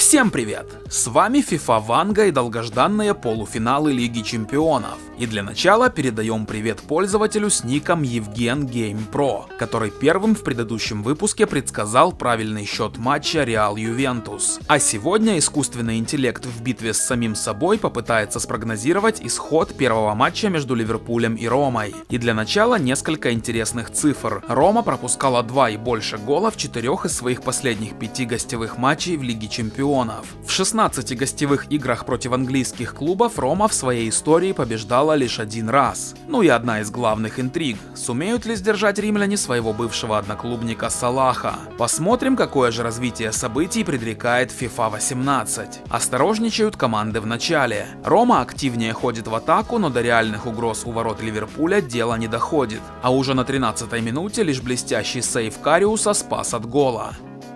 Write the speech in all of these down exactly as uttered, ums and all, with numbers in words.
Всем привет! С вами FIFA Ванга и долгожданные полуфиналы Лиги Чемпионов. И для начала передаем привет пользователю с ником Евген Гейм Про, который первым в предыдущем выпуске предсказал правильный счет матча Реал Ювентус. А сегодня искусственный интеллект в битве с самим собой попытается спрогнозировать исход первого матча между Ливерпулем и Ромой. И для начала несколько интересных цифр. Рома пропускала два и больше гола в четырех из своих последних пяти гостевых матчей в Лиге Чемпионов. В шестнадцати гостевых играх против английских клубов Рома в своей истории побеждала лишь один раз. Ну и одна из главных интриг: сумеют ли сдержать римляне своего бывшего одноклубника Салаха? Посмотрим, какое же развитие событий предрекает FIFA восемнадцать. Осторожничают команды в начале. Рома активнее ходит в атаку, но до реальных угроз у ворот Ливерпуля дело не доходит. А уже на тринадцатой минуте лишь блестящий сейв Кариуса спас от гола.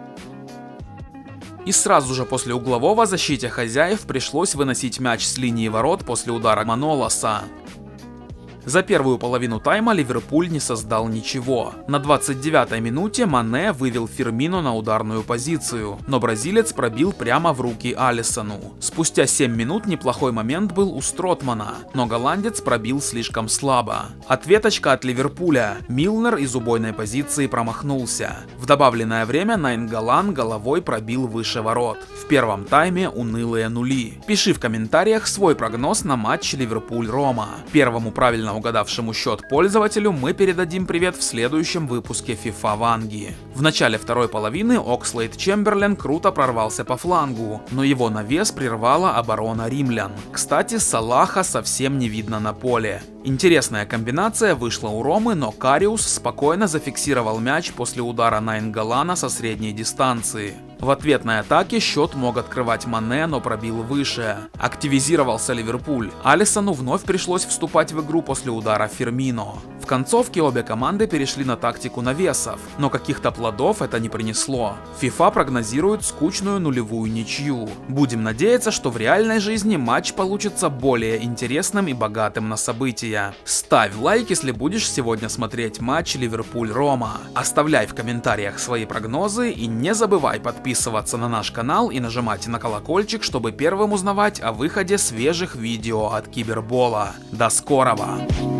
И сразу же после углового защите хозяев пришлось выносить мяч с линии ворот после удара Манолоса. За первую половину тайма Ливерпуль не создал ничего. На двадцать девятой минуте Мане вывел Фермино на ударную позицию, но бразилец пробил прямо в руки Алисону. Спустя семь минут неплохой момент был у Стротмана, но голландец пробил слишком слабо. Ответочка от Ливерпуля. Милнер из убойной позиции промахнулся. В добавленное время Наингалан головой пробил выше ворот. В первом тайме унылые нули. Пиши в комментариях свой прогноз на матч Ливерпуль-Рома. Первому правильно угадавшему счет пользователю мы передадим привет в следующем выпуске FIFA Ванги. В начале второй половины Окслейд-Чемберлен круто прорвался по флангу, но его навес прервала оборона римлян. Кстати, Салаха совсем не видно на поле. Интересная комбинация вышла у Ромы, но Кариус спокойно зафиксировал мяч после удара Наингалана со средней дистанции. В ответной атаке счет мог открывать Мане, но пробил выше. Активизировался Ливерпуль. Алисону вновь пришлось вступать в игру после удара Фермино. В концовке обе команды перешли на тактику навесов, но каких-то плодов это не принесло. FIFA прогнозирует скучную нулевую ничью. Будем надеяться, что в реальной жизни матч получится более интересным и богатым на события. Ставь лайк, если будешь сегодня смотреть матч Ливерпуль-Рома. Оставляй в комментариях свои прогнозы и не забывай подписываться на наш канал и нажимать на колокольчик, чтобы первым узнавать о выходе свежих видео от Кибербола. До скорого!